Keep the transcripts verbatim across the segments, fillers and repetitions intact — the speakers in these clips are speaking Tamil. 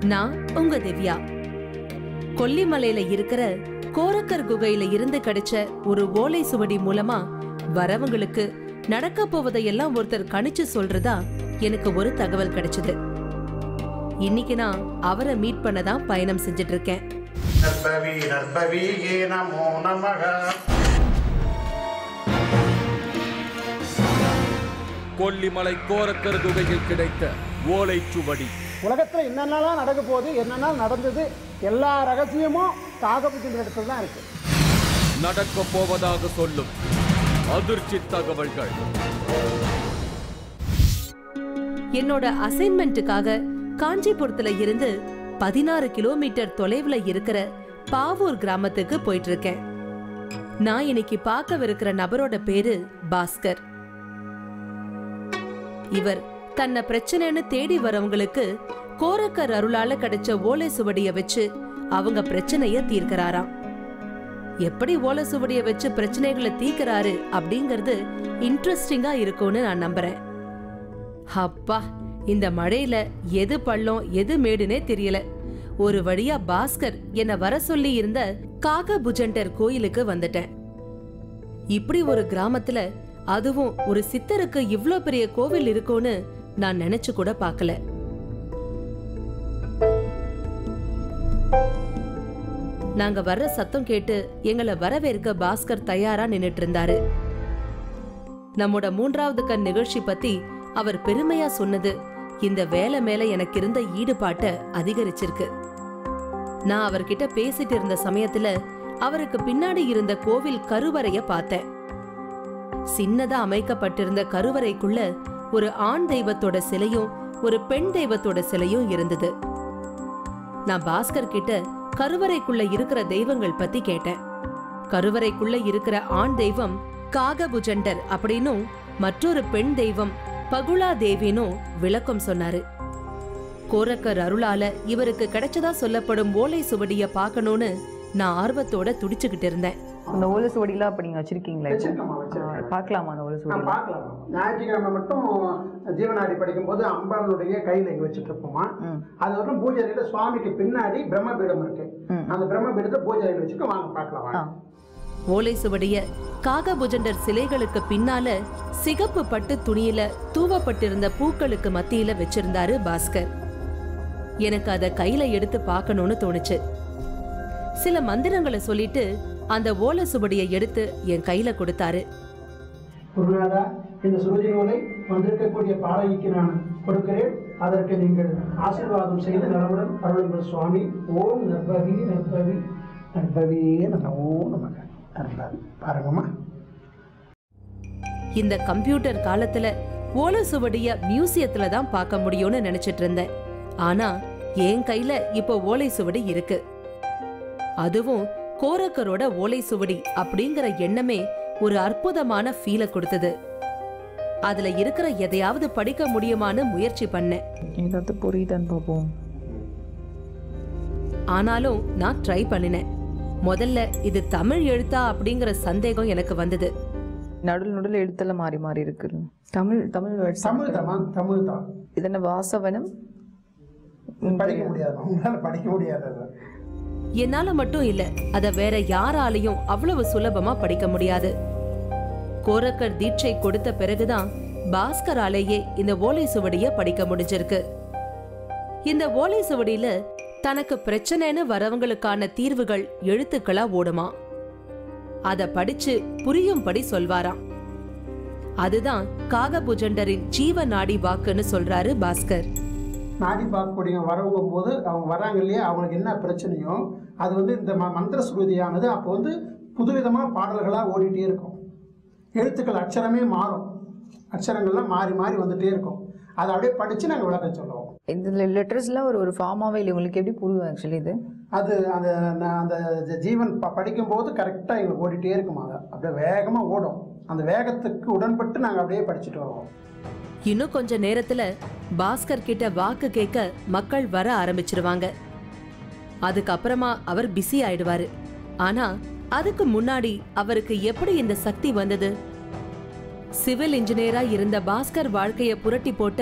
நான் உங்க திவ்யா. கொல்லிமலையில இருக்கிற கோரக்கர் குகையில இருந்து கிடைச்ச ஒரு ஓலை சுவடி மூலமா வரவங்களுக்கு நடக்க போவதையெல்லாம் ஒருத்தர் கணிச்சு சொல்றதா எனக்கு ஒரு தகவல் கிடைச்சது. இன்னைக்கு நான் அவரை மீட் பண்ணதான் பயணம் செஞ்சிட்டு இருக்கேன். கொல்லிமலை கோரக்கர் குகையில் கிடைத்த ஓலை சுவடி. உலகத்தில் என்னென்னலாம் நடக்க போகுது, என்னென்ன நடந்தது, எல்லா ரகசியமும் காகபுஜண்டர் இடத்துல தான் இருக்கு. நடக்க போவதாக சொல்லும் அதிர்ச்சி தகவல்கள். என்னோட அசைன்மெண்ட்டுக்காக காஞ்சிபுரத்துல இருந்து பதினாறு கிலோமீட்டர் தொலைவுல இருக்கிற பாவூர் கிராமத்துக்கு போயிட்டு இருக்கேன். நான் இன்னைக்கு பார்க்கவிருக்கிற நபரோட பேரு பாஸ்கர். இவர் தன்னை பிரச்சனைன்னு தேடி வரவங்களுக்கு கோரக்கர் அருளால கிடைச்ச ஓலை சுவடிய வச்சு அவங்க பிரச்சனைய தீர்க்கிறாராம். எப்படி ஓலை சுவடிய வச்சு பிரச்சனைகளை தீர்க்கிறாரு அப்படிங்கறது இன்ட்ரெஸ்டிங்கா இருக்கும்னு நான் நம்புறேன். அப்பா, இந்த மழையில எது பள்ளம் எது மேடுனே தெரியல. ஒரு வழியா பாஸ்கர் என்ன வர சொல்லி இருந்த காகபுஜண்டர் கோயிலுக்கு வந்துட்டேன். இப்படி ஒரு கிராமத்துல, அதுவும் ஒரு சித்தருக்கு இவ்ளோ பெரிய கோவில் இருக்கும்னு நான் நினைச்சு கூட பார்க்கல. நாங்க வர்ற சத்தம் கேட்டு எங்களை வரவேற்க பாஸ்கர் தயாரா நின்னுட்டு இருந்தாரு. நம்மோட மூன்றாவது கண் நிகழ்ச்சி பத்தி அவர் பெருமையா சொன்னது இந்த வேலை மேல எனக்கு இருந்த ஈடுபாட்டை அதிகரிச்சிருக்கு. நான் அவர்கிட்ட பேசிட்டு இருந்த சமயத்துல அவருக்கு பின்னாடி இருந்த கோவில் கருவறைய பார்த்தேன். சின்னதா அமைக்கப்பட்டிருந்த கருவறைக்குள்ள ஒரு ஆண் தெய்வத்தோட சிலையும் ஒரு பெண் தெய்வத்தோட சிலையும் இருந்தது. நான் பாஸ்கர் கிட்ட கருவறைக்குள்ள இருக்கிற தெய்வங்கள் பத்தி கேட்டேன். கருவறைக்குள்ள இருக்கிற ஆண் தெய்வம் காகபுஜண்டர் அப்படின்னும் மற்றொரு பெண் தெய்வம் பகுலா தேவினும் விளக்கம் சொன்னாரு. கோரக்கர் அருளால இவருக்கு கிடைச்சதா சொல்லப்படும் ஓலை சுவடிய பார்க்கணும்னு நான் ஆர்வத்தோட துடிச்சுக்கிட்டு இருந்தேன். அந்த ஓலை சுவடிலாம் அப்ப நீங்க வச்சிருக்கீங்களா? பார்க்கலாமா அந்த ஓலை சுவடி? பார்க்கலாம். ஞாயிற்றுக்கிழமை மட்டும் ஜீவனாடி படிக்கும் போது அம்பாளுடைய கையில இங்க வச்சுட்டு இருப்போமா. அது வந்து பூஜை அறையில சுவாமிக்கு பின்னாடி பிரம்மபீடம் இருக்கு. அந்த பிரம்மபீடத்தை பூஜை அறையில வச்சுட்டு வாங்க பார்க்கலாம். ஓலை சுவடிய காகபுஜண்டர் சிலைகளுக்கு பின்னால சிகப்பு பட்டு துணியில தூவப்பட்டிருந்த பூக்களுக்கு மத்தியில வச்சிருந்தாரு பாஸ்கர். எனக்கு அத கையில எடுத்து பார்க்கணும்னு தோணுச்சு. சில மந்திரங்களை சொல்லிட்டு அந்த ஓலை சுவடியை எடுத்து என் கையில கொடுத்தாரு. இந்த சுருதி நூலை வந்திருக்கக்கூடிய பாடகிக்கு நான் கொடுக்கிறேன். அதற்கு நீங்கள் ஆசீர்வாதம் செய்து நலமுடன் அருளுங்கள் சுவாமி. ஓம் நற்பவி நற்பவி நற்பவியே நமோ நமக. பாருங்கம்மா, இந்த கம்ப்யூட்டர் காலத்துல ஓலை சுவடிய மியூசியத்துல தான் பார்க்க முடியும்னு நினைச்சிட்டு இருந்தேன். ஆனா என் கையில இப்போ ஓலை சுவடி இருக்கு. அதுவும் கோரக்கரோட ஓலை சுவடி அப்படிங்கிற எண்ணமே ஒரு அற்புதமான ஃபீலை கொடுத்தது. அதுல இருக்கிற எதையாவது படிக்க முடியுமான்னு முயற்சி பண்ணேன். ஆனாலும் நான் ட்ரை பண்ணினேன். முதல்ல இது தமிழ் எழுத்தா அப்படிங்கிற சந்தேகம் எனக்கு வந்தது. நடுவில் நடுவில் எழுத்தெல்லாம் மாறி மாறி இருக்கு. தமிழ் தமிழ் தமிழ் தான் தமிழ் தான். இது என்ன வாசவனம்? படிக்க முடியாது, உங்களால படிக்க முடியாது. என்னால மட்டும் இல்ல, அத வேற யாராலையும் அவ்வளவு சுலபமா படிக்க முடியாது. கோரக்கர் தீட்சை கொடுத்த பிறகுதான் பாஸ்கராலேயே இந்த ஓலை சுவடிய படிக்க முடிஞ்சிருக்கு. இந்த ஓலை சுவடியில தனக்கு பிரச்சனைன்னு வரவங்களுக்கான தீர்வுகள் எழுத்துக்களா ஓடுமா. அத படிச்சு புரியும்படி சொல்வாராம். அதுதான் காகபுஜண்டரின் ஜீவ நாடி வாக்குன்னு சொல்றாரு பாஸ்கர். நாடி பார்க்கக்கூடிய வரவங்க போது அவங்க வராங்க இல்லையா, அவங்களுக்கு என்ன பிரச்சனையோ அது வந்து இந்த மந்திர சுருதியானது அப்போ வந்து புதுவிதமாக பாடல்களாக ஓடிட்டே இருக்கும். எழுத்துக்கள் அக்ஷரமே மாறும், அக்ஷரங்கள்லாம் மாறி மாறி வந்துட்டே இருக்கும். அதை அப்படியே படித்து நாங்கள் விளக்கம் சொல்லுவோம். இந்த லெட்டர்ஸ்லாம் ஒரு ஒரு ஃபார்மாகவே இல்லை, உங்களுக்கு எப்படி புரியும் ஆக்சுவலி இது? அது அந்த அந்த ஜீவன் ப படிக்கும்போது கரெக்டாக எங்களுக்கு ஓடிட்டே இருக்கும். அதை அப்படியே வேகமாக ஓடும். அந்த வேகத்துக்கு உடன்பட்டு நாங்கள் அப்படியே படிச்சுட்டு வருவோம். இன்னும் கொஞ்ச நேரத்துல பாஸ்கர் கிட்ட வாக்கு கேட்க மக்கள் வர ஆரம்பிச்சிருவாங்க. அதுக்கப்புறமா அவர் பிஸி ஆயிடுவாரு. ஆனா அதுக்கு முன்னாடி அவருக்கு எப்படி இந்த சக்தி வந்தது? சிவில் இன்ஜினியரா இருந்த பாஸ்கர் வாழ்க்கைய புரட்டி போட்ட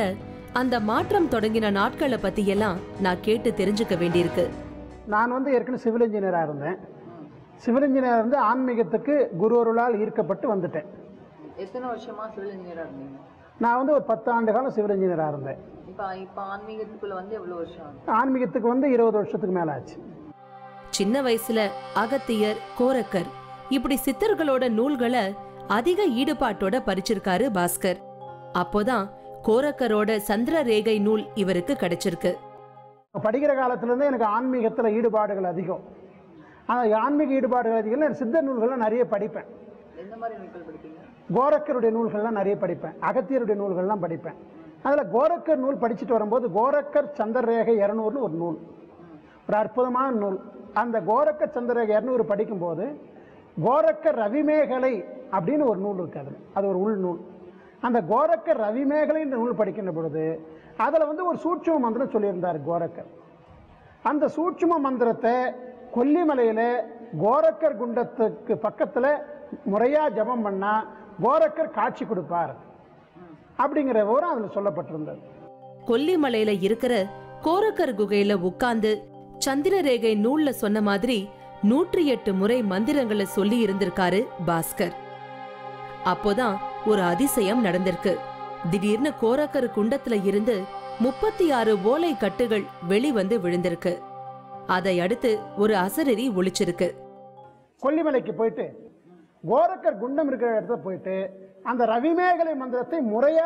அந்த மாற்றம் தொடங்கின நாட்களை பத்தி எல்லாம் நான் கேட்டு தெரிஞ்சுக்க வேண்டியிருக்கு. நான் வந்து ஏற்கனவே சிவில் இன்ஜினியராக இருந்தேன். சிவில் இன்ஜினியர் இருந்து ஆன்மீகத்துக்கு குருவருளால் ஈர்க்கப்பட்டு வந்துட்டேன். எத்தனை வருஷமா சிவில் இன்ஜினியராக இருந்தீங்க? நான் வந்து ஒரு பத்து ஆண்டு காலம் சிவில் இன்ஜினியராக இருந்தேன். இப்போ இப்போ ஆன்மீகத்துக்குள்ள வந்து எவ்வளோ வருஷம் ஆகுது? ஆன்மீகத்துக்கு வந்து இருபது வருஷத்துக்கு மேலே ஆச்சு. சின்ன வயசுல அகத்தியர், கோரக்கர் இப்படி சித்தர்களோட நூல்களை அதிக ஈடுபாட்டோட படிச்சிருக்காரு பாஸ்கர். அப்போதான் கோரக்கரோட சந்திர ரேகை நூல் இவருக்கு கிடைச்சிருக்கு. படிக்கிற காலத்திலேருந்து எனக்கு ஆன்மீகத்தில் ஈடுபாடுகள் அதிகம். ஆனால் ஆன்மீக ஈடுபாடுகள் அதிகம். சித்த நூல்கள்லாம் நிறைய படிப்பேன். எந்த மாதிரி நூல்கள் படிப்பீங்க? கோரக்கருடைய நூல்கள்லாம் நிறைய படிப்பேன். அகத்தியருடைய நூல்கள்லாம் படிப்பேன். அதில் கோரக்கர் நூல் படிச்சுட்டு வரும்போது கோரக்கர் சந்திரரேகை இரநூறுன்னு ஒரு நூல், ஒரு அற்புதமான நூல். அந்த கோரக்கர் சந்திரரேகை இரநூறு படிக்கும்போது கோரக்கர் ரவிமேகலை அப்படின்னு ஒரு நூல் இருக்குது. அதில் அது ஒரு உள் நூல். அந்த கோரக்கர் ரவிமேகலைன்ற நூல் படிக்கின்ற பொழுது அதில் வந்து ஒரு சூட்சும மந்திரம் சொல்லியிருந்தார் கோரக்கர். அந்த சூட்சும மந்திரத்தை கொல்லிமலையில் கோரக்கர் குண்டத்துக்கு பக்கத்தில் முறையாக ஜபம் பண்ணால் கோரக்கர் காட்சி கொடுப்பார் அப்படிங்கிற விவரம் அதில் சொல்லப்பட்டிருந்தது. கொல்லிமலையில இருக்கிற கோரக்கர் குகையில உட்கார்ந்து சந்திரரேகை நூல்ல சொன்ன மாதிரி நூற்றி எட்டு முறை மந்திரங்களை சொல்லி இருந்திருக்காரு பாஸ்கர். அப்போதான் ஒரு அதிசயம் நடந்திருக்கு. திடீர்னு கோரக்கர் குண்டத்துல இருந்து முப்பத்தி ஆறு ஓலை கட்டுகள் வெளிவந்து விழுந்திருக்கு. அதை அடுத்து ஒரு அசரீரி ஒளிச்சிருக்கு. கொல்லிமலைக்கு போயிட்டு கோரக்கர் குண்டம் இருக்கிற இடத்துல போயிட்டு அந்த ரவிமேகலை மந்திரத்தை முறையா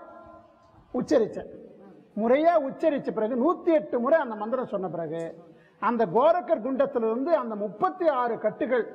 உச்சரிச்ச முறையா உச்சரிச்ச பிறகு நூத்தி எட்டு முறை அந்த மந்திரம் சொன்ன பிறகு அந்த கோரக்கர் குண்டத்திலிருந்து அந்த முப்பத்தி ஆறு கட்டுகள்,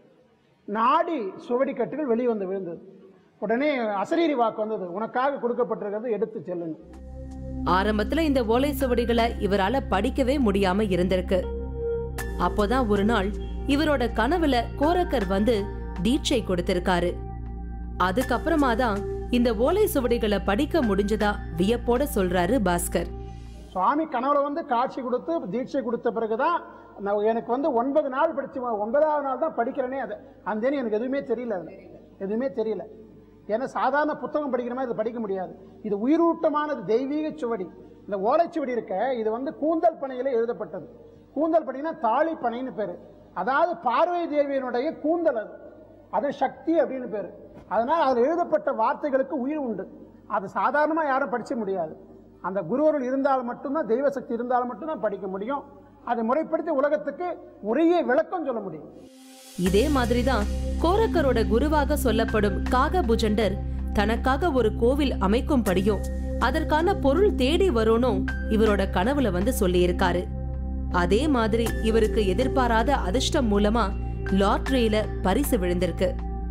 நாடி சுவடி கட்டுகள் வெளிவந்து விழுந்தது. உடனே அசரீரி வாக்கு வந்தது, உனக்காக கொடுக்கப்பட்டிருக்கிறது எடுத்து செல்லுங்க. ஆரம்பத்துல இந்த ஓலை சுவடிகளை இவரால படிக்கவே முடியாம இருந்திருக்கு. அப்போதான் ஒரு நாள் இவரோட கனவுல கோரக்கர் வந்து தீட்சை கொடுத்திருக்காரு. அதுக்கப்புறமா தான் இந்த ஓலை சுவடிகளை படிக்க முடிஞ்சதா வியப்போட சொல்றாரு பாஸ்கர். சுவாமி கனவுல வந்து காட்சி கொடுத்து தீட்சை கொடுத்த பிறகுதான் நான் எனக்கு வந்து ஒன்பது நாள் படிச்சு ஒன்பதாவது நாள் தான் படிக்கிறேனே. அது அந்த எனக்கு எதுவுமே தெரியல, அதில் எதுவுமே தெரியல. ஏன்னா சாதாரண புத்தகம் படிக்கிற மாதிரி இதை படிக்க முடியாது. இது உயிரூட்டமானது, தெய்வீக சுவடி. இந்த ஓலைச்சுவடி இருக்க இது வந்து கூந்தல் பனையில எழுதப்பட்டது. கூந்தல் பனைனா தாலி பனைன்னு பேரு. அதாவது பார்வதி தேவியனுடைய கூந்தல், அது அது சக்தி அப்படின்னு பேரு. அதனால் அதில் எழுதப்பட்ட வார்த்தைகளுக்கு உயிர் உண்டு. அது சாதாரணமாக யாரும் படிக்க முடியாது. அந்த குருவருள் இருந்தால் மட்டும்தான், தெய்வ சக்தி இருந்தால் மட்டும்தான் படிக்க முடியும். அதை முறைப்படுத்தி உலகத்துக்கு உரிய விளக்கம் சொல்ல முடியும். இதே மாதிரிதான் கோரக்கரோட குருவாக சொல்லப்படும் காகபுஜண்டர் தனக்காக ஒரு கோவில் அமைக்கும்படியும் அதற்கான பொருள் தேடி வரணும் இவரோட கனவுல வந்து சொல்லி இருக்காரு. அதே மாதிரி இவருக்கு எதிர்பாராத அதிர்ஷ்டம் மூலமா லாட்டரியில பரிசு விழுந்திருக்கு.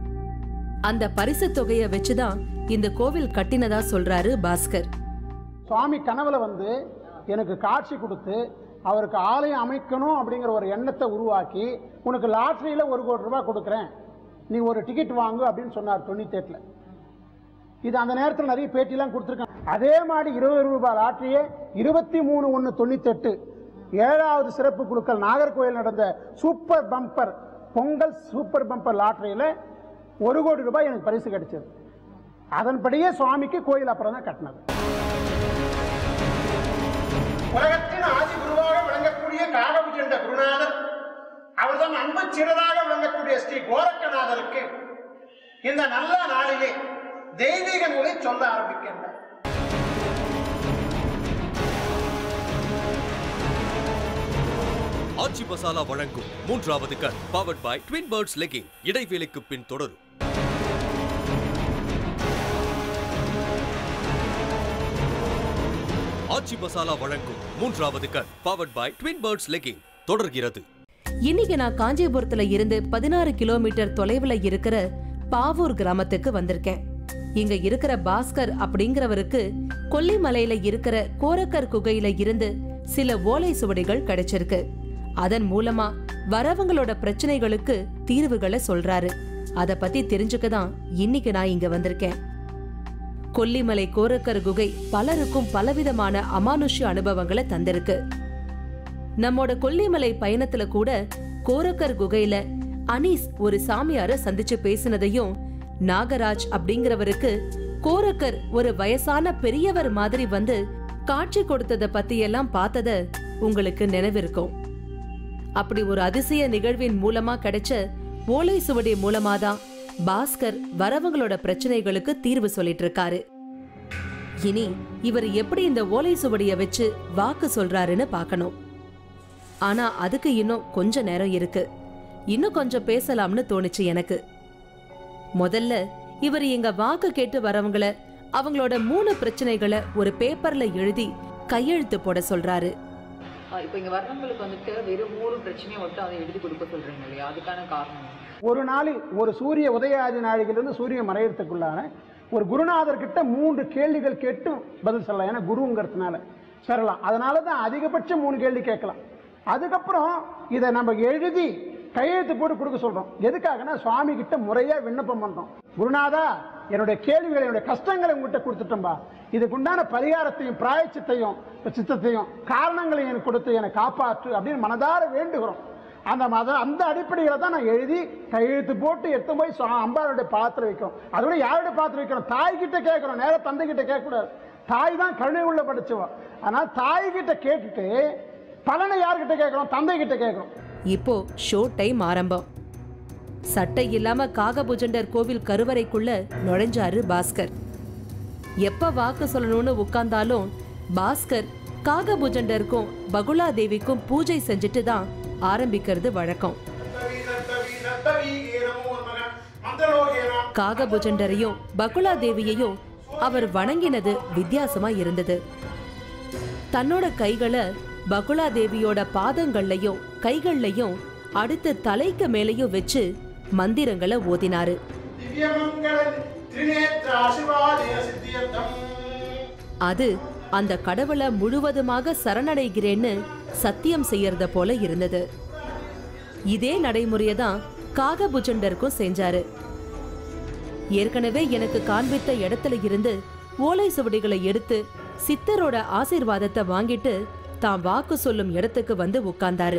அந்த பரிசு தொகையை வச்சுதான் இந்த கோவில் கட்டினதா சொல்றாரு பாஸ்கர். சுவாமி கனவுல வந்து எனக்கு காட்சி கொடுத்து அவருக்கு ஆலயம் அமைக்கணும் அப்படிங்கிற ஒரு எண்ணத்தை உருவாக்கி, உனக்கு லாட்டரியில் ஒரு கோடி ரூபாய் கொடுக்குறேன், நீ ஒரு டிக்கெட் வாங்கு அப்படின்னு சொன்னார் தொண்ணூத்தி எட்டுல. இது அந்த நேரத்தில் நிறைய பேட்டிலாம் கொடுத்துருக்காங்க. அதே மாதிரி இருபது ரூபாய் லாட்டரியே இருபத்தி மூணு ஒன்று தொண்ணூத்தி எட்டு ஏழாவது சிறப்பு குழுக்கள் நாகர்கோவில் நடந்த super bumper Pongal super bumper லாட்டரியில் ஒரு கோடி ரூபாய் எனக்கு பரிசு கிடைச்சது. அதன்படியே சுவாமிக்கு கோயில் அப்புறம் தான் கட்டினது. உலகத்தின் ஆதி குருவாக விளங்கக்கூடிய காகபுஜண்ட குருநாதர், அவர்தான் அன்பு சிறதாக விளங்கக்கூடிய ஸ்ரீ கோரக்கநாதருக்கு இந்த நல்ல நாளிலே தெய்வீக நூலை சொல்ல ஆரம்பிக்கின்றார். ஆச்சி மசாலா வழங்கும் மூன்றாவது கண் powered by twin birds legging. இடைவேளைக்கு பின் தொடரும். ஆச்சி மசாலா வழங்கும் மூன்றாவது கண் powered by twin birds legging தொடர்கிறது. இன்னைக்கு நான் காஞ்சிபுரத்துல இருந்து பதினாறு கிலோமீட்டர் தொலைவுல இருக்கிற பாவூர் கிராமத்துக்கு வந்திருக்கேன். இங்க இருக்கிற பாஸ்கர் அப்படிங்கிறவருக்கு கொல்லிமலையில இருக்கிற கோரக்கர் குகையில இருந்து சில ஓலை சுவடிகள் கிடைச்சிருக்கு. அதன் மூலமா வரவங்களோட பிரச்சனைகளுக்கு தீர்வுகளை சொல்றாரு. அத பத்தி தெரிஞ்சுக்கதான் இன்னைக்கு நான் இங்க வந்திருக்கேன். கொல்லிமலை கோரக்கர் குகை பலருக்கும் பலவிதமான அமானுஷ்ய அனுபவங்களை தந்திருக்கு. நம்மோட கொல்லிமலை பயணத்துல கூட கோரக்கர் குகையில அனீஸ் ஒரு சாமியார சந்திச்சு பேசினதையும், நாகராஜ் அப்படிங்கிறவருக்கு கோரக்கர் ஒரு வயசான பெரியவர் மாதிரி வந்து காட்சி கொடுத்தத பத்தி எல்லாம் பார்த்தத உங்களுக்கு நினைவிருக்கும். அப்படி ஒரு அதிசய நிகழ்வின் மூலமா கிடைச்ச ஓலை சுவடி மூலமாதான் பாஸ்கர் வரவங்களோட பிரச்சனைகளுக்கு தீர்வு சொல்லிட்டு இருக்காரு. இனி இவர் எப்படி இந்த ஓலை சுவடிய வச்சு வாக்கு சொல்றாருன்னு பார்க்கணும். ஆனா அதுக்கு இன்னும் கொஞ்ச நேரம் இருக்கு. இன்னும் கொஞ்சம் பேசலாம்னு தோணுச்சு எனக்கு. முதல்ல இவர் எங்க வாக்கு கேட்டு வரவங்கள அவங்களோட மூணு பிரச்சனைகளை ஒரு பேப்பர்ல எழுதி கையெழுத்து போட சொல்றாரு. இப்போ இங்க வர்றவங்களுக்கு வந்துட்டு வெறும் மூணு பிரச்சனையை மட்டும் அதை எழுதி கொடுக்க சொல்றீங்க இல்லையா? அதுக்கான காரணம் ஒரு நாளில் ஒரு சூரிய உதயாதி நாளிலிருந்து சூரிய மறையறதுக்குள்ளான ஒரு குருநாதர் கிட்ட மூன்று கேள்விகள் கேட்டு பதில் சொல்லலாம். ஏன்னா குருங்கிறதுனால பெறலாம். அதனால தான் அதிகபட்சம் மூணு கேள்வி கேட்கலாம். அதுக்கப்புறம் இதை நம்ம எழுதி கையெழுத்து போட்டு கொடுக்க சொல்றோம். எதுக்காகனா சுவாமி கிட்ட முறையா விண்ணப்பம் பண்றோம். குருநாதா, என்னுடைய கேள்விகளை என்னுடைய கஷ்டங்களை உங்ககிட்ட கொடுத்துட்டோம்பா, இதுக்குண்டான பரிகாரத்தையும் பிராயச்சித்தையும் சித்தத்தையும் காரணங்களையும் எனக்கு கொடுத்து என்னை காப்பாற்று அப்படின்னு மனதார வேண்டுகிறோம். அந்த மத அந்த அடிப்படையில் தான் நான் எழுதி கையெழுத்து போட்டு எடுத்து போய் அம்பாளுடைய பாத்திரம் வைக்கிறோம். அதோட யாருடைய பாத்திரம் வைக்கிறோம்? தாய்கிட்ட கேட்கிறோம். நேர தந்தை கிட்ட கேட்கக்கூடாது. தாய் தான் கருணை உள்ள படிச்சவா. ஆனால் தாய்கிட்ட கேட்டுட்டு பலனை யார்கிட்ட கேட்கிறோம்? தந்தை கிட்ட கேட்கிறோம். இப்போ ஷோ டைம் ஆரம்பம். சட்டை இல்லாம காகபுஜண்டர் கோவில் கருவறைக்குள்ள நுழைஞ்சாரு பாஸ்கர். எப்ப வாக்கு சொல்லணும்னு உட்கார்ந்தாலும் பாஸ்கர் காகபுஜண்டருக்கும் பகுலா தேவிக்கும் பூஜை செஞ்சுட்டு தான் ஆரம்பிக்கிறது வழக்கம். காகபுஜண்டரையும் பகுலா தேவியையும் அவர் வணங்கினது வித்தியாசமா இருந்தது. தன்னோட கைகளை பகுலா தேவியோட பாதங்கள்லையும் கைகள்லையும் அடுத்து தலைக்கு மேலையும் வச்சு மந்திரங்களை ஓதினாரு. அது அந்த கடவுளை முழுவதுமாக சரணடைகிறேன்னு சத்தியம் செய்யறத போல இருந்தது. இதே நடைமுறையதான் காகபுஜண்டருக்கும் செஞ்சாரு. ஏற்கனவே எனக்கு காண்பித்த இடத்துல இருந்து ஓலை சுவடிகளை எடுத்து சித்தரோட ஆசீர்வாதத்தை வாங்கிட்டு தான் வாக்கு சொல்லும் இடத்துக்கு வந்து உட்கார்ந்தாரு.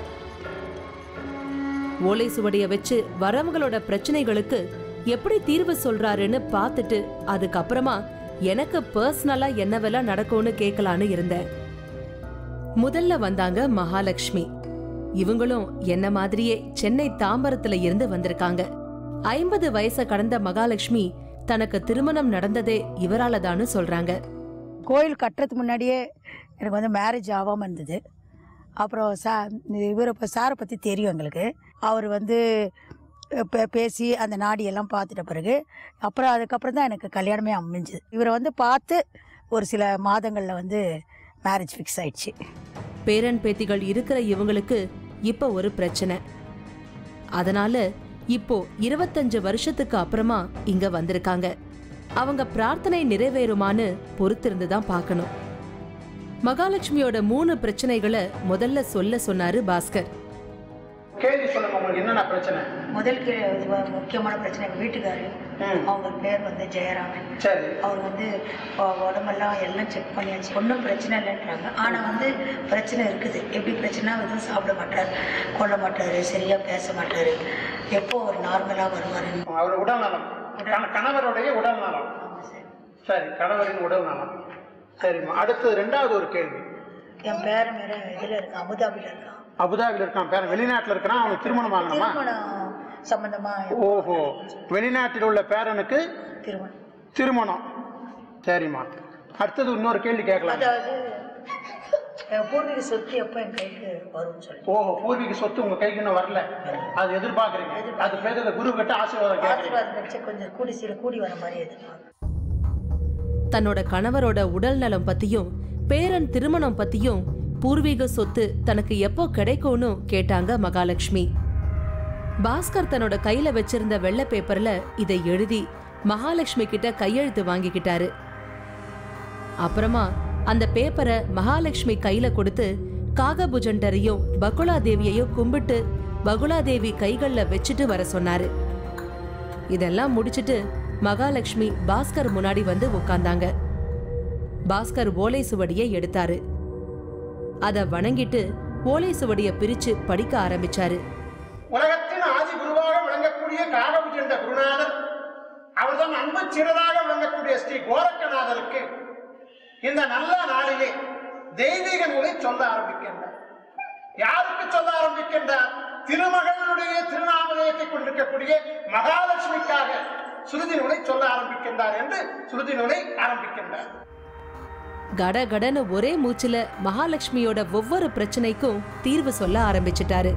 ஓலை சுவடிய வச்சு வரவங்களோட பிரச்சனைகளுக்கு எப்படி தீர்வு சொல்றாருன்னு பார்த்துட்டு அதுக்கப்புறமா எனக்கு பர்சனலா என்னவெல்லாம் நடக்கும்னு கேட்கலான்னு இருந்தேன். முதல்ல வந்தாங்க மகாலட்சுமி. இவங்களும் என்ன மாதிரியே சென்னை தாம்பரத்துல இருந்து வந்திருக்காங்க. ஐம்பது வயசை கடந்த மகாலட்சுமி தனக்கு திருமணம் நடந்ததே இவரால தான்னு சொல்றாங்க. கோயில் கட்டுறதுக்கு முன்னாடியே எனக்கு வந்து மேரேஜ் ஆகாமல் இருந்தது. அப்புறம் சா இவரை இப்போ சாரை பற்றி தெரியும் எங்களுக்கு. அவர் வந்து இப்போ பேசி அந்த நாடியெல்லாம் பார்த்துட்ட பிறகு அப்புறம் அதுக்கப்புறம் தான் எனக்கு கல்யாணமே அமைஞ்சுது. இவரை வந்து பார்த்து ஒரு சில மாதங்களில் வந்து மேரேஜ் ஃபிக்ஸ் ஆயிடுச்சு. பேரன் பேத்திகள் இருக்கிற இவங்களுக்கு இப்போ ஒரு பிரச்சனை. அதனால இப்போ இருபத்தஞ்சு வருஷத்துக்கு அப்புறமா இங்க வந்திருக்காங்க. அவங்க பிரார்த்தனை நிறைவேறுமான்னு பொறுத்திருந்துதான் பார்க்கணும். மகாலட்சுமியோட மூணு பிரச்சனைகளை முதல்ல சொல்ல சொன்னாரு பாஸ்கர். கேள்வி சொல்லுங்க, உங்களுக்கு என்னென்ன பிரச்சனை? முதல் முக்கியமான பிரச்சனை எங்கள் வீட்டுக்காரு. அவங்க பேர் வந்து ஜெயராமன். சரி. அவர் வந்து உடம்பெல்லாம் எல்லாம் செக் பண்ணியாச்சு, ஒன்றும் பிரச்சனை இல்லைன்றாங்க. ஆனால் வந்து பிரச்சனை இருக்குது. எப்படி பிரச்சனை? எதுவும் சாப்பிட மாட்டார், கொள்ள மாட்டார், சரியாக பேச மாட்டார். எப்போ அவர் நார்மலாக வருவார்? அவர் உடல் நலம், கணவருடைய உடல் நலம். சரி, கணவரின் உடல் நலம். சரிம்மா. அடுத்தது ரெண்டாவது ஒரு கேள்வி. என் பேரன் வேற இதில் இருக்கான், அபுதாபியில் இருக்கான். அபுதாபியில் இருக்கான் பேரன், வெளிநாட்டில் இருக்கிறான். அவனுக்கு திருமணம் ஆகணுமா? திருமணம் சம்பந்தமா. ஓஹோ, வெளிநாட்டில் உள்ள பேரனுக்கு திருமணம் திருமணம் சரிம்மா. அடுத்தது இன்னொரு கேள்வி கேட்கலாம். அதாவது பூர்வீக சொத்து எப்போ என் கைக்கு வரும்னு சொல்லி. ஓஹோ, பூர்வீக சொத்து உங்க கைக்கு இன்னும் வரல, அது எதிர்பார்க்குறீங்க. அது பேசுகிற குரு கிட்ட ஆசீர்வாதம் ஆசீர்வாதம் கிடைச்சா கொஞ்சம் கூடி சீர கூடி வர மாதிரி எதிர்பார்க்க. தன்னோட கணவரோட உடல் நலம் பத்தியும் பேரன் திருமணம் பத்தியும் பூர்வீக சொத்து தனக்கு எப்போ கிடைக்கும்னு கேட்டாங்க மகாலட்சுமி. பாஸ்கர் தன்னோட கையில வச்சிருந்த வெள்ளை பேப்பர்ல இதை எழுதி மகாலட்சுமி கிட்ட கையெழுத்து வாங்கிக்கிட்டாரு. அப்புறமா அந்த பேப்பரை மகாலட்சுமி கையில கொடுத்து காகபுஜண்டரையும் பகுலா தேவியையும் கும்பிட்டு பகுலா தேவி கைகள்ல வச்சுட்டு வர சொன்னாரு. இதெல்லாம் முடிச்சிட்டு மகாலட்சுமி பாஸ்கர் முன்னாடி வந்து உட்கார்ந்தாங்க. பாஸ்கர் ஓலை சுவடியை எடுத்தாரு. அத வணங்கிட்டு ஓலை சுவடியை பிரிச்சு படிக்க ஆரம்பிச்சாரு. உலகத்தின் ஆதி குருவாக விளங்கக்கூடிய காகபுஜண்ட குருநாதர் அவர்தான் அன்பு சிறராக விளங்கக்கூடிய ஸ்ரீ கோரக்கநாதருக்கு இந்த நல்ல நாளிலே தெய்வீக நூலை சொல்ல ஆரம்பிக்கின்றார். யாருக்கு சொல்ல ஆரம்பிக்கின்றார்? திருமகளுடைய திருநாமதயத்தை கொண்டிருக்கக்கூடிய மகாலட்சுமிக்காக சுருதி நூலை சொல்ல ஆரம்பிக்கின்றார் என்று சுருதி நூலை ஆரம்பிக்கின்றார். கட கடன்னு ஒரே மூச்சுல மகாலட்சுமியோட ஒவ்வொரு பிரச்சனைக்கும் தீர்வு சொல்ல ஆரம்பிச்சிட்டாரு.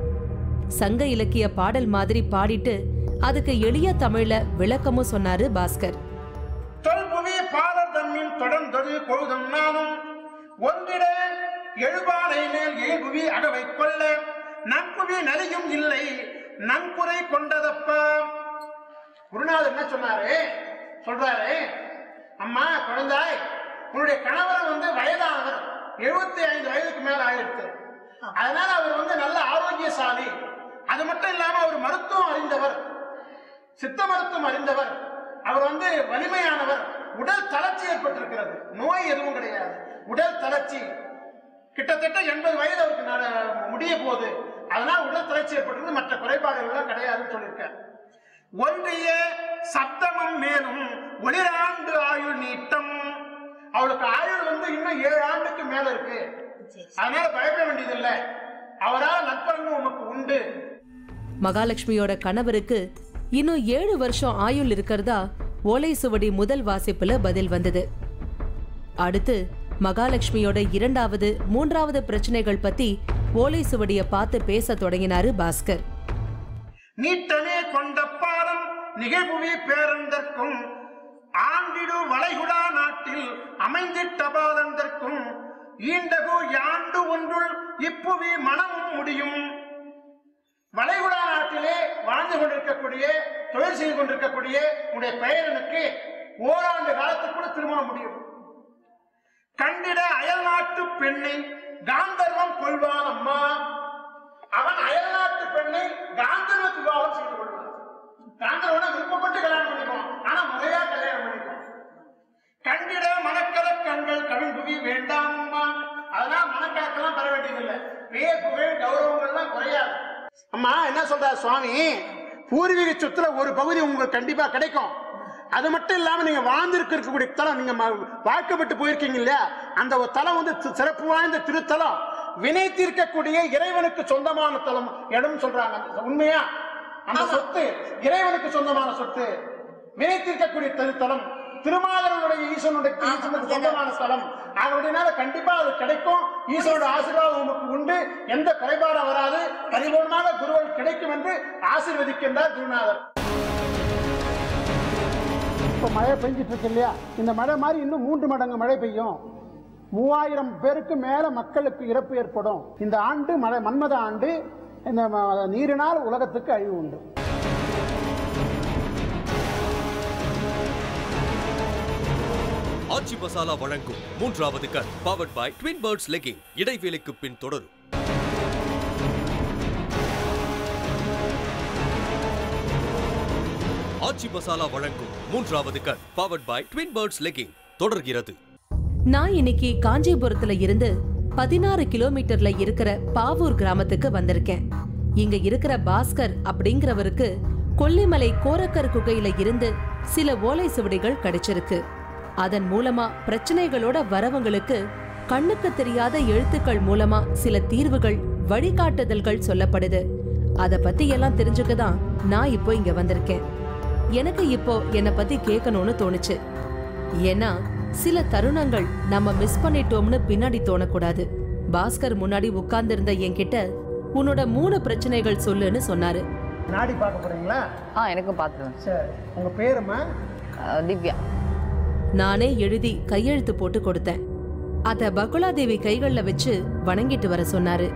சங்க இலக்கிய பாடல் மாதிரி பாடிட்டு அதுக்கு எளிய தமிழ்ல விளக்கமும் சொன்னாரு பாஸ்கர். தொல்புவி பாடல் தம்மின் தொடர்ந்தொரு பொழுதும் நானும் ஒன்றிட எழுபானை மேல் ஏகுவி அகவை கொள்ள நன்புவி நலியும் இல்லை நன்குறை கொண்டதப்பா. குருநாதர் என்ன சொன்னாரு? சொல்றாரு, அம்மா குழந்தாய், உன்னுடைய கணவர் வந்து வயதானவர், எழுபத்தி ஐந்து வயதுக்கு மேல ஆயிடுச்சு. அதனால அவர் வந்து நல்ல ஆரோக்கியசாலி. அது மட்டும் இல்லாம அவர் மருத்துவம் அறிந்தவர், சித்த மருத்துவம் அறிந்தவர். அவர் வந்து வலிமையானவர். உடல் தளர்ச்சி ஏற்பட்டிருக்கிறது, நோய் எதுவும் கிடையாது. உடல் தளர்ச்சி கிட்டத்தட்ட எண்பது வயது அவருக்கு முடிய போகுது. அதனால உடல் தளர்ச்சி ஏற்பட்டிருக்கு, மற்ற குறைபாடுகள் கிடையாதுன்னு சொல்லியிருக்கார். ஒன்றிய சப்தமும் மேலும் ஒளிராண்டு ஆயுள் நீட்டம். அவளுக்கு ஆயுள் வந்து இன்னும் ஏழு ஆண்டுக்கு மேல இருக்கு. அதனால பயப்பட வேண்டியதில்லை, அவரால் நற்பலன்கள் உனக்கு உண்டு. மகாலட்சுமியோட கணவருக்கு இன்னும் ஏழு வருஷம் ஆயுள் இருக்கிறதா ஓலை சுவடி முதல் வாசிப்புல பதில் வந்தது. அடுத்து மகாலட்சுமியோட இரண்டாவது மூன்றாவது பிரச்சனைகள் பத்தி ஓலை சுவடிய பார்த்து பேச தொடங்கினாரு பாஸ்கர். நீட்டனே கொண்ட பாரம் நிகழ்வுவி பேரந்தற்கும் ஆண்டிடு வளைகுடா நாட்டில் அமைந்திட்ட பாலந்தற்கும் ஈண்டகு யாண்டு ஒன்றுள் இப்புவி மனமும் முடியும். வளைகுடா நாட்டிலே வாழ்ந்து கொண்டிருக்கக்கூடிய, தொழில் செய்து கொண்டிருக்கக்கூடிய உடைய பெயரனுக்கு ஓராண்டு காலத்துக்குள்ள திருமணம் முடியும். கண்டிட அயல் நாட்டு பெண்ணை காந்தர்வம் கொள்வான் அம்மா. அவன் அயல் நாட்டு பெண்ணை காந்தர்வ விவாகம் செய்து கொள்வான். காந்தர்வனை விருப்பப்பட்டு கல்யாணம் பண்ணிக்குவான், ஆனா முறையா கல்யாணம் பண்ணிக்குவான். கண்டிட மனக்கல கண்கள் கவிழ்புவி வேண்டாம் அம்மா. அதனால மனக்கலக்கெல்லாம் பெற வேண்டியதில்லை, பேர் புகழ் கௌரவங்கள்லாம் குறையாது. அம்மா என்ன சொல்றாரு சுவாமி? பூர்வீக சொத்துல ஒரு பகுதி உங்களுக்கு கண்டிப்பா கிடைக்கும். அது மட்டும் இல்லாம நீங்க வாழ்ந்திருக்கக்கூடிய தலம், நீங்க வாழ்க்கப்பட்டு போயிருக்கீங்க இல்லையா, அந்த ஒரு தலம் வந்து சிறப்பு வாய்ந்த திருத்தலம், வினை தீர்க்கக்கூடிய இறைவனுக்கு சொந்தமான தலம் இடம் சொல்றாங்க. உண்மையா? அந்த சொத்து இறைவனுக்கு சொந்தமான சொத்து, வினை தீர்க்கக்கூடிய திருத்தலம், திருமாவளவனுடைய ஈஸ்வரனுடைய ஈஸ்வரனுக்கு சொந்தமான ஸ்தலம். ஆகவே கண்டிப்பா அது கிடைக்கும். ஈஸ்வரோட ஆசீர்வாதம் உங்களுக்கு உண்டு, எந்த குறைபாடும் வராது, பரிபூர்ணமாக குருவல் கிடைக்கும் என்று ஆசீர்வதிக்கின்றார் குருநாதர். இப்போ மழை பெஞ்சிட்டு இருக்கு இல்லையா, இந்த மழை மாதிரி இன்னும் மூன்று மடங்கு மழை பெய்யும். மூவாயிரம் பேருக்கு மேல மக்களுக்கு இறப்பு ஏற்படும். இந்த ஆண்டு மழை மன்மத ஆண்டு. இந்த நீரினால் உலகத்துக்கு அழிவு உண்டு. ஆச்சி மசாலா வழங்கும் மூன்றாவது கண் powered by twin birds legging. இடைவேளைக்கு பின் தொடரும். ஆச்சி மசாலா வழங்கும் மூன்றாவது கண் powered by twin birds legging தொடர்கிறது. நான் இன்னைக்கு காஞ்சிபுரத்துல இருந்து பதினாறு கிலோமீட்டர்ல இருக்கிற பாவூர் கிராமத்துக்கு வந்திருக்கேன். இங்க இருக்கிற பாஸ்கர் அப்படிங்கிறவருக்கு கொல்லிமலை கோரக்கர் குகையில இருந்து சில ஓலை சுவடிகள் கிடைச்சிருக்கு. அதன் மூலமா பிரச்சனைகளோட வரவங்களுக்கு கண்ணுக்கு தெரியாத எழுத்துக்கள் மூலமா சில தீர்வுகள், வழிகாட்டுதல்கள் சொல்லப்படுது. அத பத்தி எல்லாம் தெரிஞ்சுக்கதான் நான் இப்போ இங்க வந்திருக்கேன். எனக்கு இப்போ என்னை பத்தி கேட்கணும்னு தோணுச்சு. ஏன்னா சில தருணங்கள் நம்ம மிஸ் பண்ணிட்டோம்னு பின்னாடி தோணக்கூடாது. பாஸ்கர் முன்னாடி உட்கார்ந்து இருந்த என்கிட்ட உன்னோட மூணு பிரச்சனைகள் சொல்லுன்னு சொன்னாரு. நாடி பார்க்க போறீங்களா? ஆ எனக்கும் பார்த்துருவேன். சரி, உங்க பேருமா? திவ்யா. நானே எழுதி கையெழுத்து போட்டு கொடுத்தேன். அத பகுலாதேவி கைகள்ல வச்சு வணங்கிட்டு வர சொன்னாரு.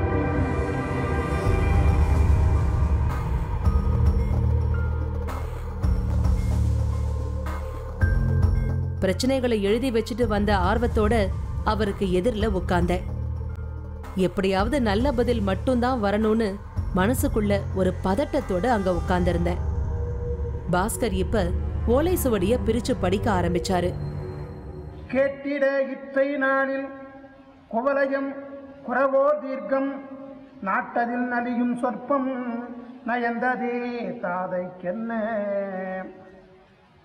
பிரச்சனைகளை எழுதி வச்சுட்டு வந்த ஆர்வத்தோட அவருக்கு எதிரில உட்கார்ந்தேன். எப்படியாவது நல்ல பதில் மட்டும்தான் வரணும்னு மனசுக்குள்ள ஒரு பதட்டத்தோட அங்க உட்கார்ந்திருந்தேன். பாஸ்கர் இப்ப ஓலை சுவடிய பிரிச்சு படிக்க ஆரம்பிச்சாரு. கேட்டிட இத்தை நாளில் குவலயம் குறவோ தீர்க்கம் நாட்டதில் நலியும் சொற்பம் நயந்ததே தாதைக்கென்ன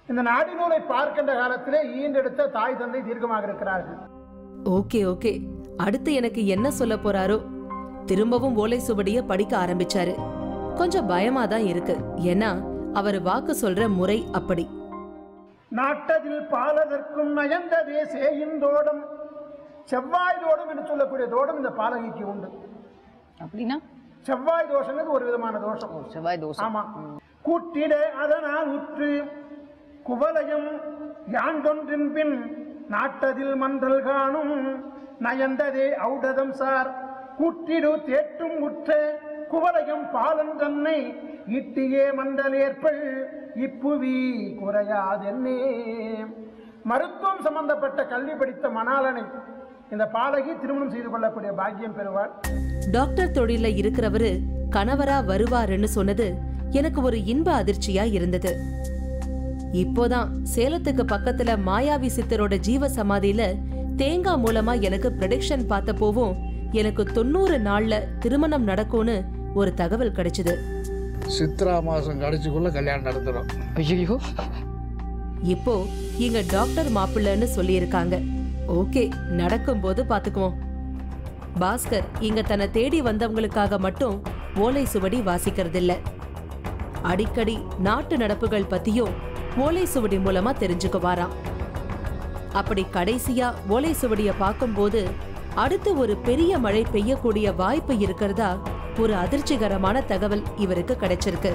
இந்த நாடி நூலை பார்க்கின்ற காலத்திலே ஈண்டெடுத்த தாய் தந்தை தீர்க்கமாக இருக்கிறார்கள். ஓகே ஓகே, அடுத்து எனக்கு என்ன சொல்ல போறாரோ. திரும்பவும் ஓலை சுவடிய படிக்க ஆரம்பிச்சாரு. கொஞ்சம் பயமா தான் இருக்கு, ஏன்னா அவர் வாக்கு சொல்ற முறை அப்படி. நாட்டதில் பாலதற்கும் நயந்ததே சேயின் தோடம், செவ்வாய் தோடம் என்று சொல்லக்கூடிய தோடம் இந்த பாலகிக்கு உண்டு. அப்படின்னா செவ்வாய் தோஷங்கிறது ஒரு விதமான தோஷம். செவ்வாய் தோஷம். ஆமா. கூட்டிட அதனால் உற்று குவலயம் யாண்டொன்றின் பின் நாட்டதில் மன்றல் காணும் நயந்ததே ஔடதம் சார் கூட்டிடு தேட்டும் உற்ற குவலயம் பாலன் தன்னை இட்டியே மண்டல் ஏற்பள் இப்புவி குறையாதென்னே. மருத்துவம் சம்பந்தப்பட்ட கல்வி படித்த மணாளனை இந்த பாலகி திருமணம் செய்து கொள்ளக்கூடிய பாக்கியம் பெறுவாள். டாக்டர் தொழில இருக்கிறவரு கணவரா வருவாருன்னு சொன்னது எனக்கு ஒரு இன்ப அதிர்ச்சியா இருந்தது. இப்போதான் சேலத்துக்கு பக்கத்துல மாயாவி சித்தரோட ஜீவ சமாதியில தேங்காய் மூலமா எனக்கு ப்ரெடிக்ஷன் பார்த்த போவும் எனக்கு தொண்ணூறு நாள்ல திருமணம் நடக்கும்னு ஒரு தகவல் கிடைச்சது. சித்ரா மாசம் கடைசிக்குள்ள கல்யாணம் நடந்துடும். ஐயோ, இப்போ இங்க டாக்டர் மாப்பிள்ளன்னு சொல்லி இருக்காங்க. ஓகே, நடக்கும் போது பாத்துக்குவோம். பாஸ்கர் இங்க தன்னை தேடி வந்தவங்களுக்காக மட்டும் ஓலை சுவடி வாசிக்கிறதில்ல, அடிக்கடி நாட்டு நடப்புகள் பத்தியும் ஓலை சுவடி மூலமா தெரிஞ்சுக்குவாராம். அப்படி கடைசியா ஓலை சுவடிய பார்க்கும்போது அடுத்து ஒரு பெரிய மழை பெய்யக்கூடிய வாய்ப்பு இருக்கிறதா ஒரு அதிர்ச்சிகரமான தகவல் இவருக்கு கிடைச்சிருக்கு.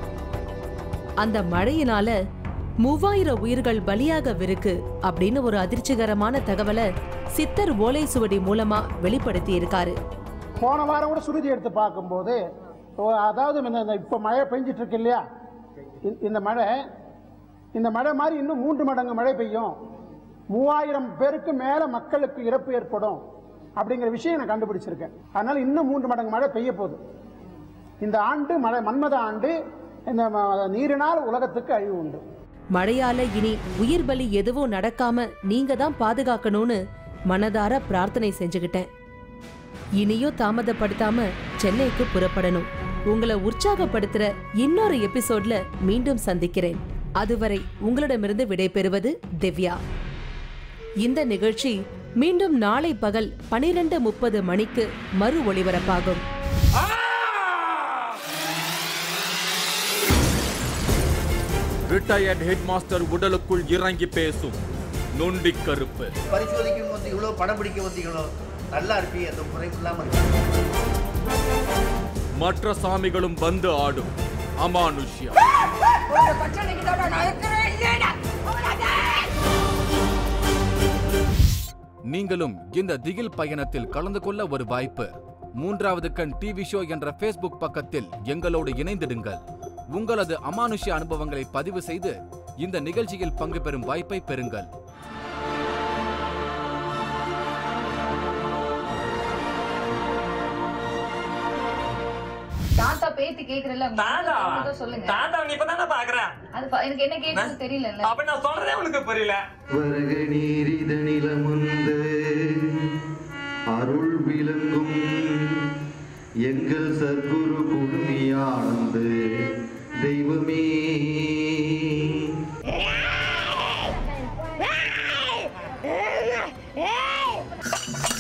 அந்த மழையினால மூவாயிரம் உயிர்கள் பலியாகவிருக்கு அப்படின்னு ஒரு அதிர்ச்சிகரமான தகவலை சித்தர் ஓலை சுவடி மூலமா வெளிப்படுத்தி இருக்காரு. போன வாரம் கூட சுருதி எடுத்து பார்க்கும்போது, அதாவது இப்போ மழை பெஞ்சிட்டு இருக்கு இல்லையா, இந்த மழை இந்த மழை மாதிரி இன்னும் மூன்று மடங்கு மழை பெய்யும், மூவாயிரம் பேருக்கு மேலே மக்களுக்கு இறப்பு ஏற்படும் அப்படிங்கிற விஷயம் நான் கண்டுபிடிச்சிருக்கேன். அதனால இன்னும் மூன்று மடங்கு மழை பெய்ய போகுது. இந்த ஆண்டு மழை மன்மத ஆண்டு. இந்த நீரினால் உலகத்துக்கு அழிவு உண்டு. மழையால இனி உயிர் பலி எதுவும் நடக்காம நீங்க தான் பாதுகாக்கணும்னு மனதார பிரார்த்தனை செஞ்சுக்கிட்டேன். இனியும் தாமதப்படுத்தாம சென்னைக்கு புறப்படணும். உங்களை உற்சாகப்படுத்துற இன்னொரு எபிசோட்ல மீண்டும் சந்திக்கிறேன். அதுவரை உங்களிடமிருந்து விடைபெறுவது திவ்யா. இந்த நிகழ்ச்சி மீண்டும் நாளை பகல் பனிரெண்டு முப்பது மணிக்கு மறு ஒளிபரப்பாகும். ரிட்டையர்ட் ஹெட் மாஸ்டர் உடலுக்குள் இறங்கி பேசும் நொண்டி கருப்பு. பரிசோதிக்கும் வந்து இவ்வளவு படம் பிடிக்க வந்தீங்களோ, நல்லா இருப்பீங்க, அந்த முறையும் இல்லாம. மற்ற சாமிகளும் வந்து ஆடும் அமானுஷ்யா. நீங்களும் இந்த திகில் பயணத்தில் கலந்து கொள்ள ஒரு வாய்ப்பு. மூன்றாவது கண் டிவி ஷோ என்ற ஃபேஸ்புக் பக்கத்தில் எங்களோடு இணைந்திடுங்கள். உங்களது அமானுஷ்ய அனுபவங்களை பதிவு செய்து இந்த நிகழ்ச்சியில் பங்கு பெறும் வாய்ப்பை பெறுங்கள். தாத்தா பேத்தி கேக்குறல, சொல்லுங்க. தாத்தா நீ இப்பதானே பாக்குறேன், அது எனக்கு என்ன கேக்குறது தெரியல. அப்ப நான் சொல்றதே உனக்கு புரியல. வருக நீரித நிலமுந்து அருள் விளங்கும் எங்கள் சத்குரு குடுமியானந்து தெய்வமே.